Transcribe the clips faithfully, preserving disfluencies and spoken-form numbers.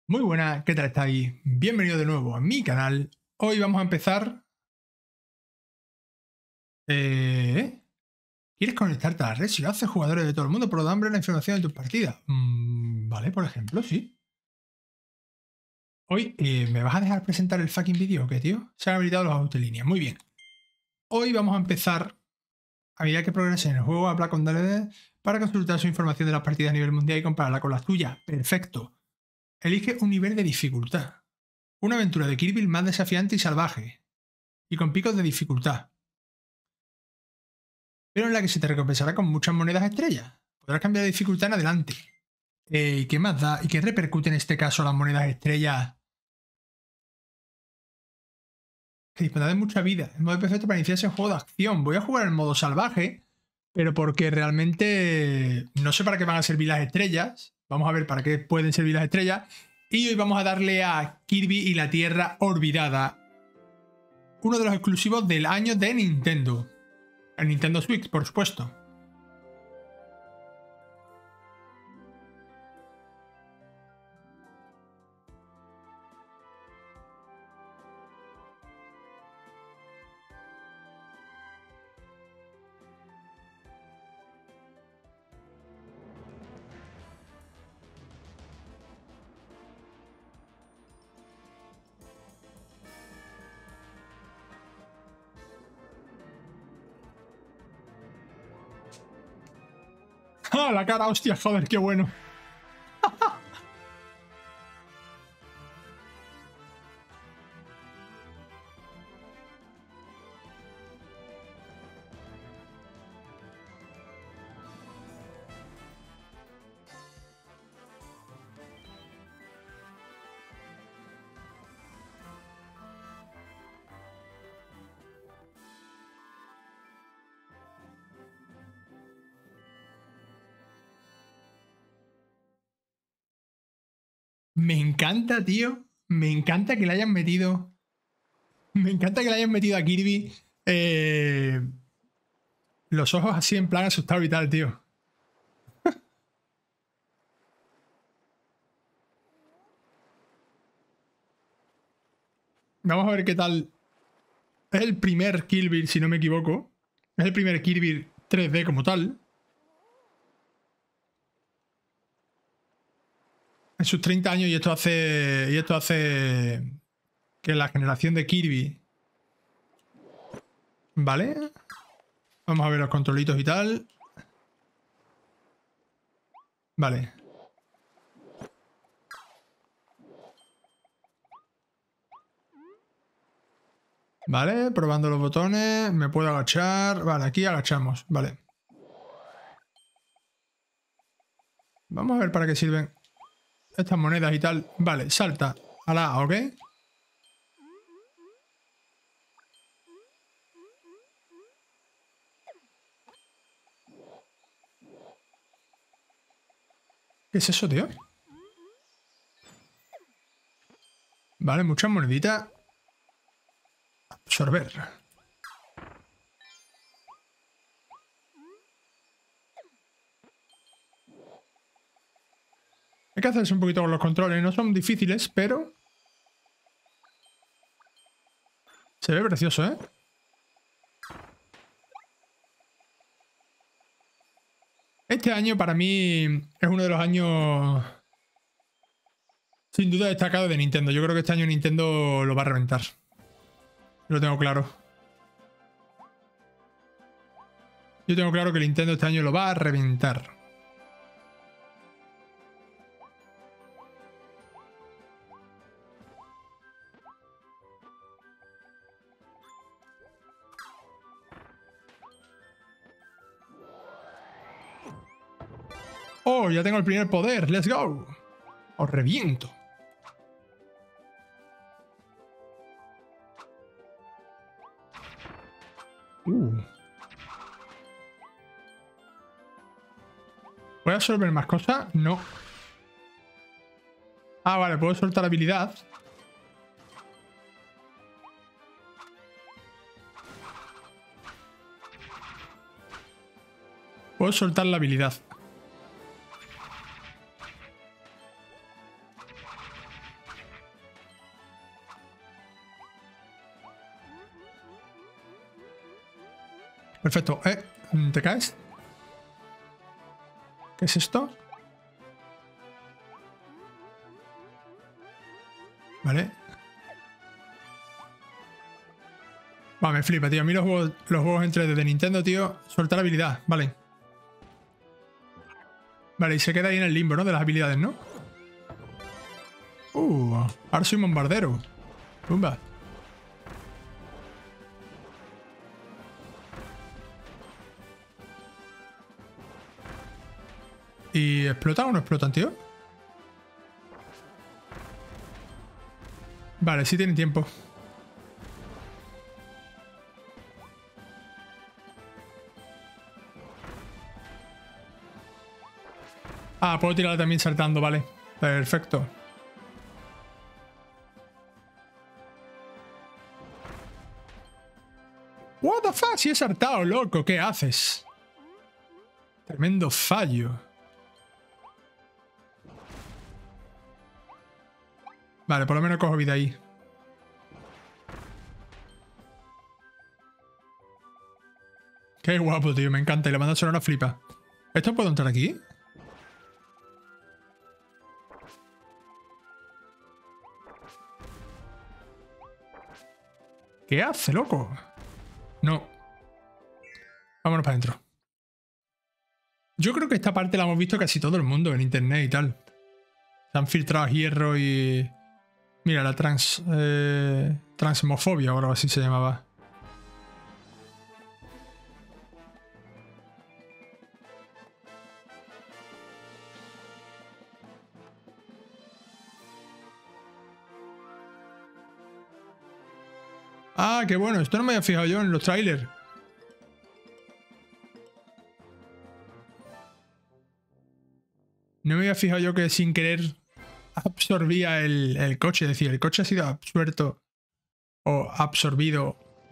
Muy buenas, ¿qué tal estáis? Bienvenido de nuevo a mi canal. Hoy vamos a empezar... Eh... ¿Quieres conectarte a la red? Si lo haces, jugadores de todo el mundo podrán ver la información de tus partidas. Mm, vale, por ejemplo, sí. Hoy, eh, ¿me vas a dejar presentar el fucking vídeo o qué, tío? Se han habilitado los autolíneas. Muy bien. Hoy vamos a empezar, a medida que progrese en el juego, a hablar con D L D para consultar su información de las partidas a nivel mundial y compararla con las tuyas. Perfecto. Elige un nivel de dificultad. Una aventura de Kirby más desafiante y salvaje. Y con picos de dificultad, pero en la que se te recompensará con muchas monedas estrellas. Podrás cambiar de dificultad en adelante. Eh, ¿Y qué más da? ¿Y qué repercute en este caso las monedas estrellas? Que dispondrá de mucha vida. El modo perfecto para iniciarse en juego de acción. Voy a jugar en modo salvaje, pero porque realmente no sé para qué van a servir las estrellas. Vamos a ver para qué pueden servir las estrellas. Y hoy vamos a darle a Kirby y la Tierra Olvidada, uno de los exclusivos del año de Nintendo. El Nintendo Switch, por supuesto. ¡Ah, la cara! ¡Hostia, joder, qué bueno! Me encanta, tío. Me encanta que le hayan metido... Me encanta que le hayan metido a Kirby eh, los ojos así en plan asustado y tal, tío. Vamos a ver qué tal. Es el primer Kirby, si no me equivoco. Es el primer Kirby tres D como tal. En sus treinta años, y esto hace... Y esto hace... Que la generación de Kirby... ¿Vale? Vamos a ver los controlitos y tal. Vale. Vale, probando los botones. Me puedo agachar. Vale, aquí agachamos. Vale. Vamos a ver para qué sirven estas monedas y tal. Vale, salta a la A, ¿ok? ¿Qué es eso, tío? Vale, muchas moneditas. Absorber. Hay que hacerse un poquito con los controles. No son difíciles, pero... Se ve precioso, ¿eh? Este año para mí es uno de los años sin duda destacados de Nintendo. Yo creo que este año Nintendo lo va a reventar. Lo tengo claro. Yo tengo claro que Nintendo este año lo va a reventar. Oh, ya tengo el primer poder. Let's go. Os reviento. Uh. ¿Puedo absorber más cosas? No. Ah, vale, puedo soltar habilidad. Puedo soltar la habilidad. Perfecto. Eh, ¿te caes? ¿Qué es esto? Vale. Va, me flipa, tío. A mí los juegos, los juegos en tres D de Nintendo, tío, soltar habilidad. Vale. Vale, y se queda ahí en el limbo, ¿no? De las habilidades, ¿no? Uh, ahora soy bombardero. Pumba. ¿Y explotan o no explotan, tío? Vale, sí tienen tiempo. Ah, puedo tirarla también saltando, vale. Perfecto. What the fuck, si he saltado, loco, ¿qué haces? Tremendo fallo. Vale, por lo menos cojo vida ahí. Qué guapo, tío, me encanta. Y la banda sonora flipa. ¿Esto puedo entrar aquí? ¿Qué hace, loco? No. Vámonos para adentro. Yo creo que esta parte la hemos visto casi todo el mundo en internet y tal. Se han filtrado hierro y... Mira, la trans... Eh, transmofobia o algo así se llamaba. Ah, qué bueno. Esto no me había fijado yo en los trailers. No me había fijado yo que sin querer absorbía el, el coche. Es decir, el coche ha sido absuelto o absorbido.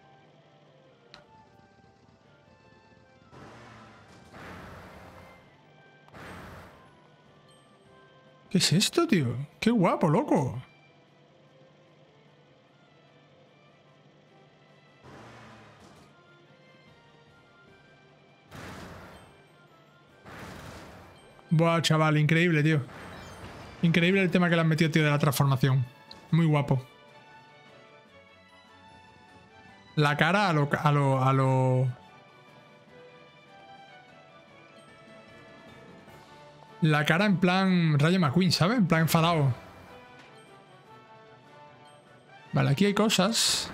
¿Qué es esto, tío? Qué guapo, loco. Buah, chaval, increíble, tío. Increíble el tema que le han metido, tío, de la transformación. Muy guapo. La cara a lo... a lo... a lo... La cara en plan Rayo McQueen, ¿sabes? En plan enfadado. Vale, aquí hay cosas.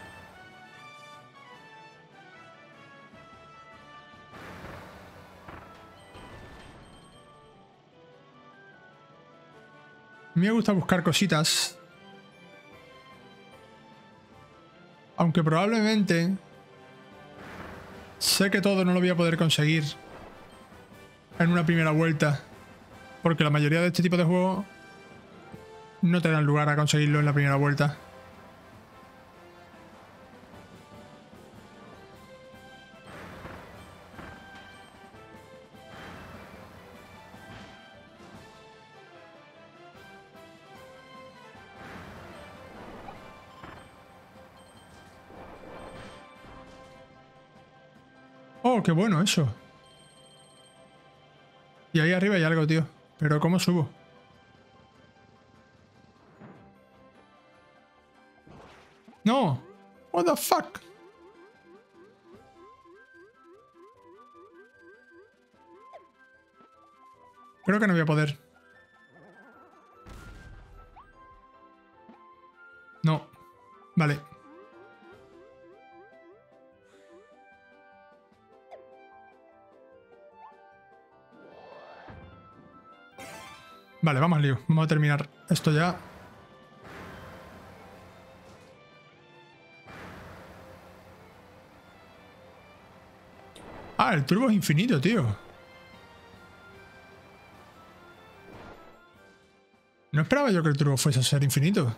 A mí me gusta buscar cositas. Aunque probablemente... Sé que todo no lo voy a poder conseguir en una primera vuelta. Porque la mayoría de este tipo de juegos no te dan lugar a conseguirlo en la primera vuelta. Oh, qué bueno eso. Y ahí arriba hay algo, tío. Pero ¿cómo subo? ¡No! What the fuck? Creo que no voy a poder. No. Vale. Vale, vamos al lío. Vamos a terminar esto ya. Ah, el turbo es infinito, tío. No esperaba yo que el turbo fuese a ser infinito.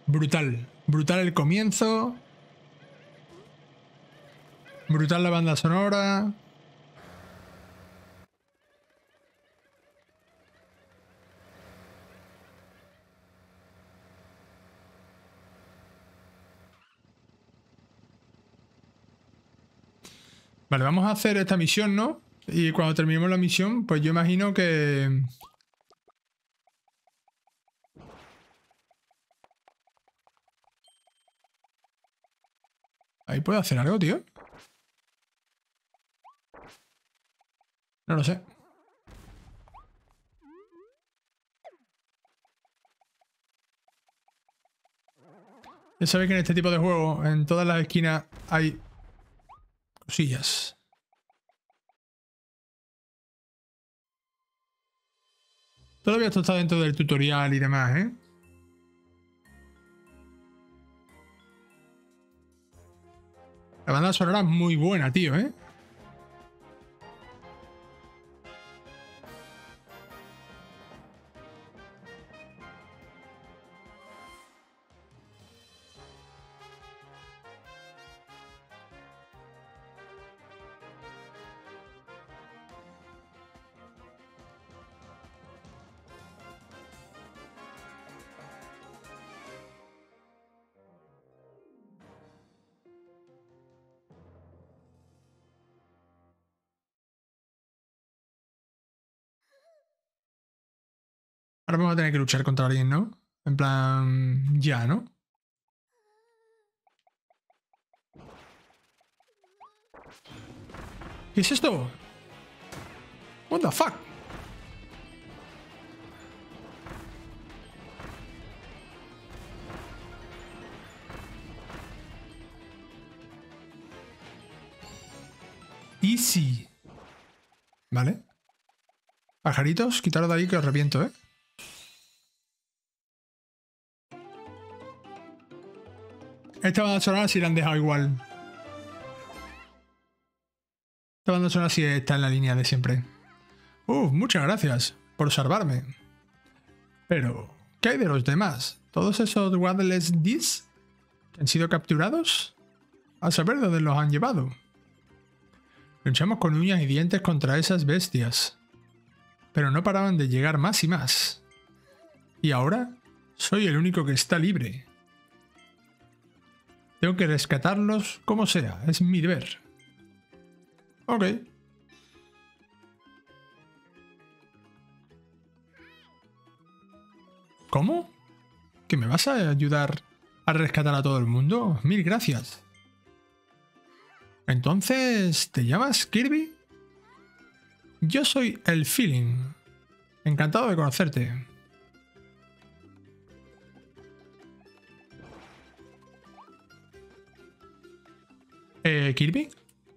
Brutal. Brutal el comienzo. Brutal la banda sonora. Vale, vamos a hacer esta misión, ¿no? Y cuando terminemos la misión, pues yo imagino que... Ahí puedo hacer algo, tío. No lo sé. Ya sabéis que en este tipo de juegos, en todas las esquinas hay cosillas. Todavía esto está dentro del tutorial y demás, ¿eh? La banda sonora es muy buena, tío, ¿eh? Ahora vamos a tener que luchar contra alguien, ¿no? En plan... ya, ¿no? ¿Qué es esto? What the fuck? Easy. Vale. Pajaritos, quitaros de ahí que os reviento, ¿eh? Esta banda sonora sí la han dejado igual. Esta banda sonora sí está en la línea de siempre. Uf, muchas gracias por salvarme. Pero, ¿qué hay de los demás? ¿Todos esos Waddles Dees que han sido capturados? A saber dónde los han llevado. Luchamos con uñas y dientes contra esas bestias. Pero no paraban de llegar más y más. Y ahora, soy el único que está libre. Tengo que rescatarlos como sea, es mi deber. Ok. ¿Cómo? ¿Que me vas a ayudar a rescatar a todo el mundo? Mil gracias. Entonces, ¿te llamas Kirby? Yo soy el Feeling. Encantado de conocerte. Eh, ¿Kirby?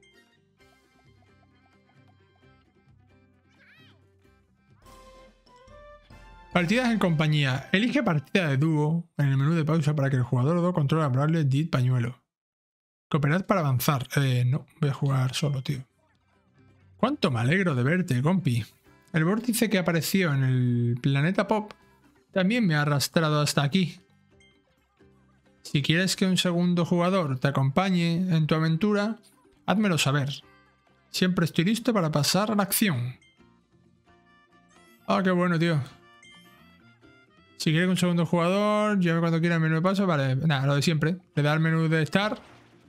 Partidas en compañía. Elige partida de dúo en el menú de pausa para que el jugador o dos controle a Bradley, Deed, Pañuelo. Cooperad para avanzar. Eh, no, voy a jugar solo, tío. Cuánto me alegro de verte, compi. El vórtice que apareció en el planeta Pop también me ha arrastrado hasta aquí. Si quieres que un segundo jugador te acompañe en tu aventura, házmelo saber. Siempre estoy listo para pasar a la acción. Ah, qué bueno, tío. Si quieres que un segundo jugador, llame cuando quiera el menú de paso. Vale, nada, lo de siempre. Le da el menú de Start.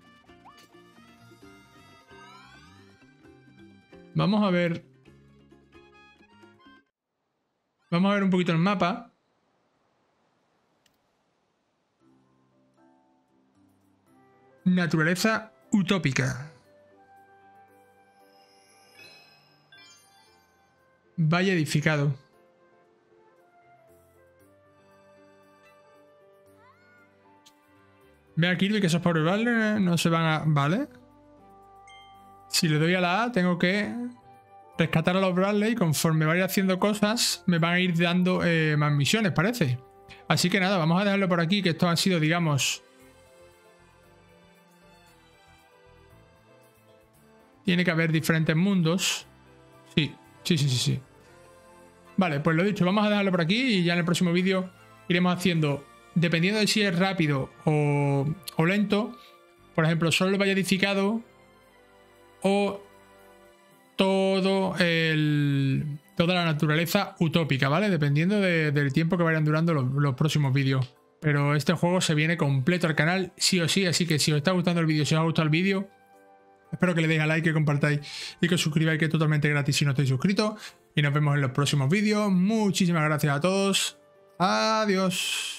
Vamos a ver. Vamos a ver un poquito el mapa. Naturaleza utópica. Valle edificado. Ve a Kirby que esos pobres Bradley no se van a... ¿Vale? Si le doy a la A, tengo que rescatar a los Bradley y conforme vaya haciendo cosas, me van a ir dando eh, más misiones, parece. Así que nada, vamos a dejarlo por aquí, que esto ha sido, digamos... Tiene que haber diferentes mundos. Sí, sí, sí, sí, sí. Vale, pues lo dicho, vamos a dejarlo por aquí y ya en el próximo vídeo iremos haciendo dependiendo de si es rápido o, o lento, por ejemplo, solo el valle edificado o todo el, toda la naturaleza utópica, ¿vale? Dependiendo de, del tiempo que vayan durando los, los próximos vídeos. Pero este juego se viene completo al canal, sí o sí, así que si os está gustando el vídeo, si os ha gustado el vídeo, espero que le deis a like, que compartáis y que os suscribáis, que es totalmente gratis si no estáis suscritos. Y nos vemos en los próximos vídeos. Muchísimas gracias a todos. Adiós.